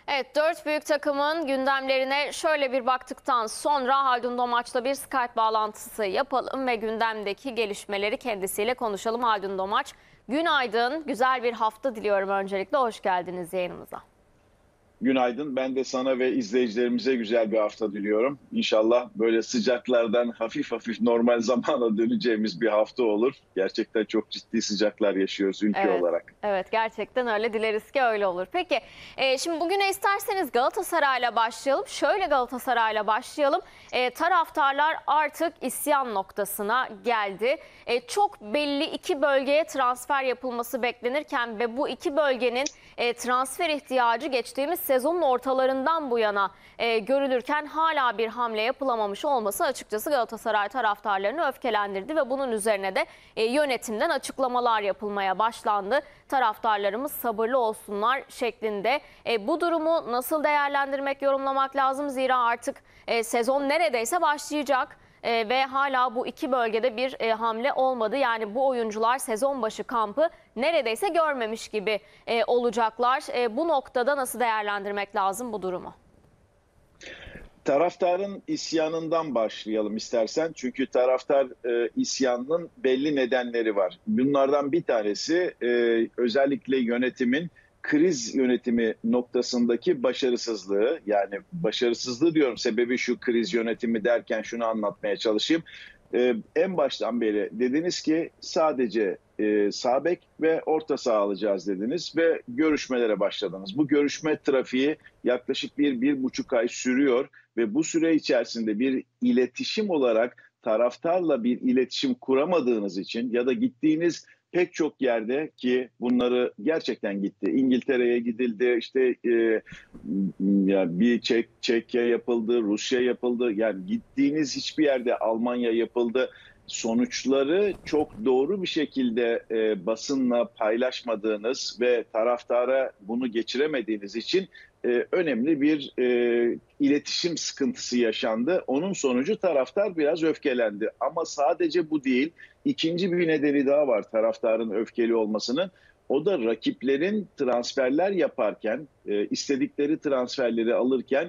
Evet, dört büyük takımın gündemlerine şöyle bir baktıktan sonra Haldun Domaç'la bir Skype bağlantısı yapalım ve gündemdeki gelişmeleri kendisiyle konuşalım. Haldun Domaç, günaydın, güzel bir hafta diliyorum öncelikle. Hoş geldiniz yayınımıza. Günaydın. Ben de sana ve izleyicilerimize güzel bir hafta diliyorum. İnşallah böyle sıcaklardan hafif hafif normal zamana döneceğimiz bir hafta olur. Gerçekten çok ciddi sıcaklar yaşıyoruz ülke Evet, olarak. evet gerçekten öyle. Dileriz ki öyle olur. Peki, şimdi bugüne isterseniz Galatasaray'la başlayalım. Şöyle Galatasaray'la başlayalım. Taraftarlar artık isyan noktasına geldi. Çok belli iki bölgeye transfer yapılması beklenirken ve bu iki bölgenin transfer ihtiyacı geçtiğimiz sezonun ortalarından bu yana görülürken hala bir hamle yapılamamış olması açıkçası Galatasaray taraftarlarını öfkelendirdi ve bunun üzerine de yönetimden açıklamalar yapılmaya başlandı. Taraftarlarımız sabırlı olsunlar şeklinde. Bu durumu nasıl değerlendirmek, yorumlamak lazım? Zira artık sezon neredeyse başlayacak. Ve hala bu iki bölgede bir hamle olmadı. Yani bu oyuncular sezon başı kampı neredeyse görmemiş gibi olacaklar. Bu noktada nasıl değerlendirmek lazım bu durumu? Taraftarın isyanından başlayalım istersen. Çünkü taraftar isyanının belli nedenleri var. Bunlardan bir tanesi özellikle yönetimin kriz yönetimi noktasındaki başarısızlığı. Yani başarısızlığı diyorum, sebebi şu: kriz yönetimi derken şunu anlatmaya çalışayım. En baştan beri dediniz ki sadece sağ bek ve orta saha alacağız dediniz ve görüşmelere başladınız. Bu görüşme trafiği yaklaşık bir buçuk ay sürüyor ve bu süre içerisinde bir iletişim olarak taraftarla bir iletişim kuramadığınız için ya da gittiğiniz pek çok yerde, ki bunları gerçekten gitti. İngiltere'ye gidildi, işte ya bir Çekya yapıldı, Rusya yapıldı. Yani gittiğiniz hiçbir yerde, Almanya yapıldı. Sonuçları çok doğru bir şekilde basınla paylaşmadığınız ve taraftara bunu geçiremediğiniz için önemli bir iletişim sıkıntısı yaşandı. Onun sonucu taraftar biraz öfkelendi. Ama sadece bu değil. İkinci bir nedeni daha var taraftarın öfkeli olmasının. O da rakiplerin transferler yaparken, istedikleri transferleri alırken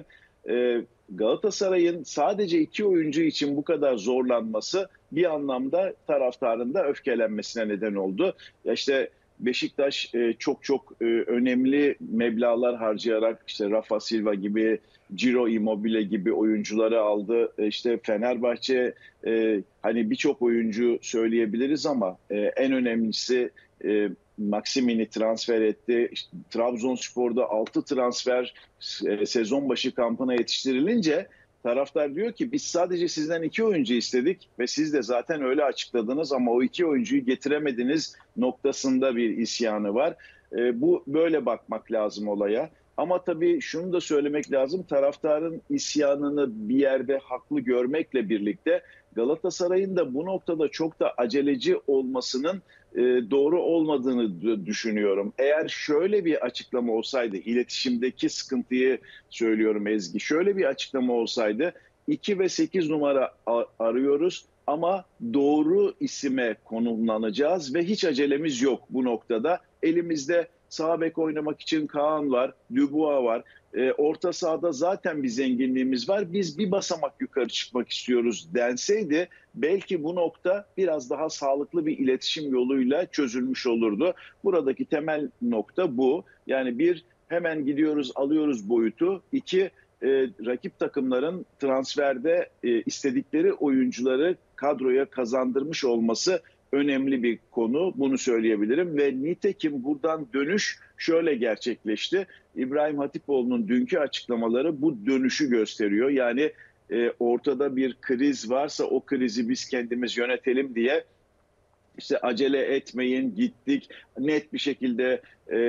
Galatasaray'ın sadece iki oyuncu için bu kadar zorlanması bir anlamda taraftarın da öfkelenmesine neden oldu. Ya işte Beşiktaş çok önemli meblağlar harcayarak işte Rafa Silva gibi, Ciro Immobile gibi oyuncuları aldı. İşte Fenerbahçe hani birçok oyuncu söyleyebiliriz ama en önemlisi Maximin'i transfer etti. İşte Trabzonspor'da 6 transfer sezon başı kampına yetiştirilince taraftar diyor ki biz sadece sizden iki oyuncu istedik ve siz de zaten öyle açıkladınız ama o iki oyuncuyu getiremediniz noktasında bir isyanı var. Bu böyle bakmak lazım olaya. Ama tabii şunu da söylemek lazım. Taraftarın isyanını bir yerde haklı görmekle birlikte Galatasaray'ın da bu noktada çok da aceleci olmasının doğru olmadığını düşünüyorum. Eğer şöyle bir açıklama olsaydı, iletişimdeki sıkıntıyı söylüyorum Ezgi, şöyle bir açıklama olsaydı: 2 ve 8 numara arıyoruz ama doğru isime konumlanacağız ve hiç acelemiz yok bu noktada. Elimizde sağ bek oynamak için Kaan var, Dubois var. Orta sahada zaten bir zenginliğimiz var. Biz bir basamak yukarı çıkmak istiyoruz denseydi belki bu nokta biraz daha sağlıklı bir iletişim yoluyla çözülmüş olurdu. Buradaki temel nokta bu. Yani bir, hemen gidiyoruz alıyoruz boyutu. İki, rakip takımların transferde istedikleri oyuncuları kadroya kazandırmış olması önemli bir konu. Bunu söyleyebilirim ve nitekim buradan dönüş şöyle gerçekleşti. İbrahim Hatipoğlu'nun dünkü açıklamaları bu dönüşü gösteriyor. Yani ortada bir kriz varsa o krizi biz kendimiz yönetelim diye işte acele etmeyin, gittik net bir şekilde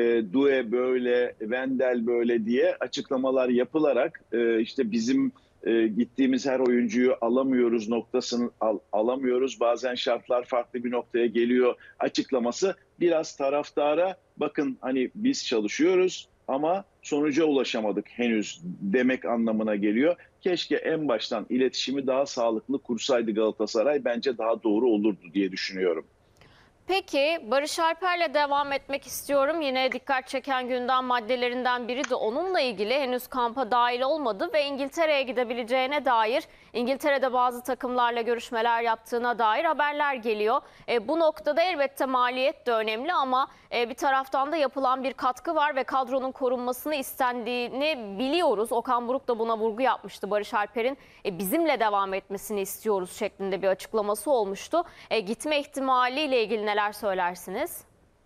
Due böyle, Wendel böyle diye açıklamalar yapılarak işte bizim gittiğimiz her oyuncuyu alamıyoruz noktasını alamıyoruz. Bazen şartlar farklı bir noktaya geliyor açıklaması biraz taraftara bakın hani biz çalışıyoruz ama sonuca ulaşamadık henüz demek anlamına geliyor. Keşke en baştan iletişimi daha sağlıklı kursaydı Galatasaray, bence daha doğru olurdu diye düşünüyorum. Peki Barış Alper'le devam etmek istiyorum. Yine dikkat çeken gündem maddelerinden biri de onunla ilgili. Henüz kampa dahil olmadı ve İngiltere'ye gidebileceğine dair, İngiltere'de bazı takımlarla görüşmeler yaptığına dair haberler geliyor. Bu noktada elbette maliyet de önemli ama bir taraftan da yapılan bir katkı var ve kadronun korunmasını istendiğini biliyoruz. Okan Buruk da buna vurgu yapmıştı. Barış Alper'in bizimle devam etmesini istiyoruz şeklinde bir açıklaması olmuştu. Gitme ihtimaliyle ilgili neler söylersiniz?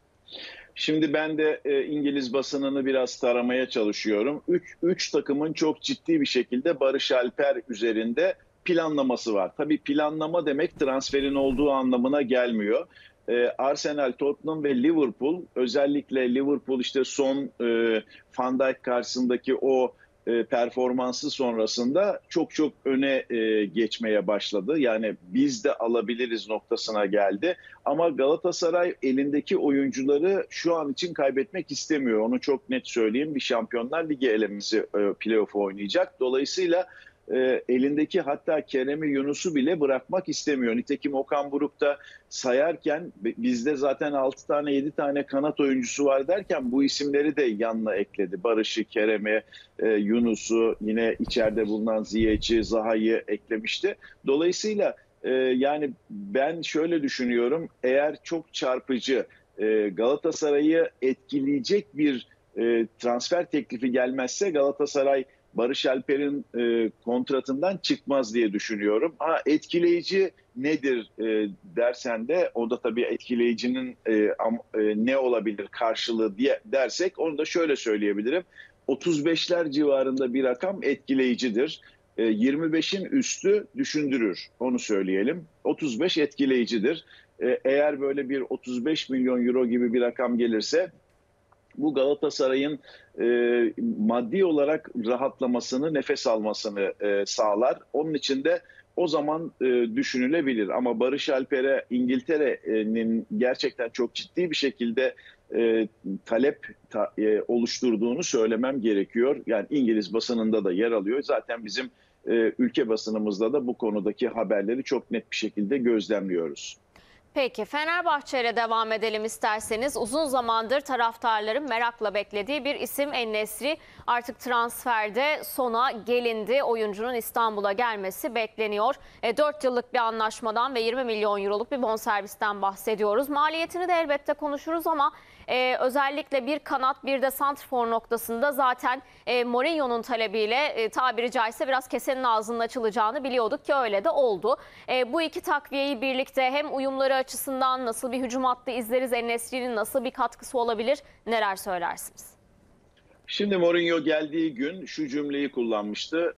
Şimdi ben de İngiliz basınını biraz taramaya çalışıyorum. Üç takımın çok ciddi bir şekilde Barış Alper üzerinde planlaması var. Tabii planlama demek transferin olduğu anlamına gelmiyor. Arsenal, Tottenham ve Liverpool, özellikle Liverpool işte son Van Dijk karşısındaki o performansı sonrasında çok öne geçmeye başladı. Yani biz de alabiliriz noktasına geldi. Ama Galatasaray elindeki oyuncuları şu an için kaybetmek istemiyor. Onu çok net söyleyeyim. Bir Şampiyonlar Ligi elemesi playoff oynayacak. Dolayısıyla elindeki hatta Kerem'i, Yunus'u bile bırakmak istemiyor. Nitekim Okan Buruk da sayarken bizde zaten 6 tane 7 tane kanat oyuncusu var derken bu isimleri de yanına ekledi. Barış'ı, Kerem'i, Yunus'u, yine içeride bulunan Ziyech'i, Zaha'yı eklemişti. Dolayısıyla yani ben şöyle düşünüyorum, eğer çok çarpıcı Galatasaray'ı etkileyecek bir transfer teklifi gelmezse Galatasaray Barış Alper'in kontratından çıkmaz diye düşünüyorum. Etkileyici nedir dersen de o da tabii etkileyicinin ne olabilir karşılığı diye dersek onu da şöyle söyleyebilirim. 35'ler civarında bir rakam etkileyicidir. 25'in üstü düşündürür, onu söyleyelim. 35 etkileyicidir. Eğer böyle bir 35 milyon euro gibi bir rakam gelirse bu Galatasaray'ın maddi olarak rahatlamasını, nefes almasını sağlar. Onun için de o zaman düşünülebilir. Ama Barış Alper'e İngiltere'nin gerçekten çok ciddi bir şekilde talep oluşturduğunu söylemem gerekiyor. Yani İngiliz basınında da yer alıyor. Zaten bizim ülke basınımızda da bu konudaki haberleri çok net bir şekilde gözlemliyoruz. Peki Fenerbahçe ile devam edelim isterseniz. Uzun zamandır taraftarların merakla beklediği bir isim En-Nesyri artık transferde sona gelindi. Oyuncunun İstanbul'a gelmesi bekleniyor. 4 yıllık bir anlaşmadan ve 20 milyon euroluk bir bonservisten bahsediyoruz. Maliyetini de elbette konuşuruz ama özellikle bir kanat bir de santrfor noktasında zaten Mourinho'nun talebiyle tabiri caizse biraz kesenin ağzının açılacağını biliyorduk ki öyle de oldu. Bu iki takviyeyi birlikte hem uyumları açısından nasıl bir hücum hattı izleriz, En-Nesyri'nin nasıl bir katkısı olabilir, neler söylersiniz? Şimdi Mourinho geldiği gün şu cümleyi kullanmıştı.